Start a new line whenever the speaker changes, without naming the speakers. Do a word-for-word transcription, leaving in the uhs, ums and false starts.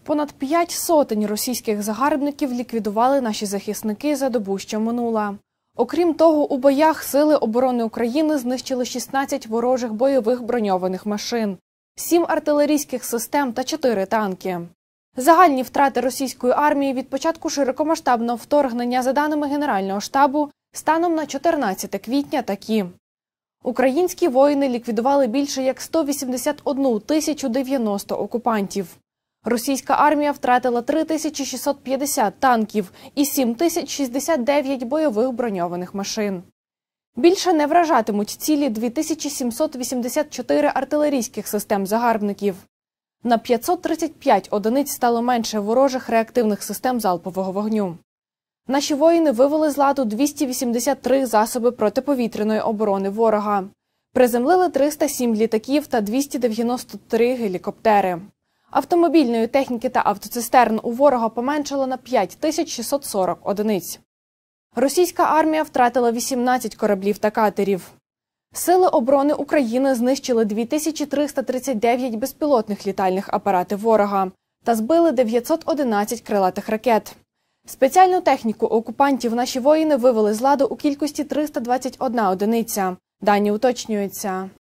Понад п'ять сотень російських загарбників ліквідували наші захисники за добу, що минула. Окрім того, у боях Сили оборони України знищили шістнадцять ворожих бойових броньованих машин, сім артилерійських систем та чотири танки. Загальні втрати російської армії від початку широкомасштабного вторгнення, за даними Генерального штабу, станом на чотирнадцяте квітня такі. Українські воїни ліквідували більше як сто вісімдесят одну тисячу дев'яносто окупантів. Російська армія втратила три тисячі шістсот п'ятдесят танків і сім тисяч шістдесят дев'ять бойових броньованих машин. Більше не вражатимуть цілі дві тисячі сімсот вісімдесят чотири артилерійських систем загарбників. На п'ятсот тридцять п'ять одиниць стало менше ворожих реактивних систем залпового вогню. Наші воїни вивели з ладу двісті вісімдесят три засоби протиповітряної оборони ворога. Приземлили триста сім літаків та двісті дев'яносто три гелікоптери. Автомобільної техніки та автоцистерн у ворога поменшало на п'ять тисяч шістсот сорок одиниць. Російська армія втратила вісімнадцять кораблів та катерів. Сили оборони України знищили дві тисячі триста тридцять дев'ять безпілотних літальних апаратів ворога та збили дев'ятсот одинадцять крилатих ракет. Спеціальну техніку окупантів наші воїни вивели з ладу у кількості триста двадцять одна одиниця. Дані уточнюються.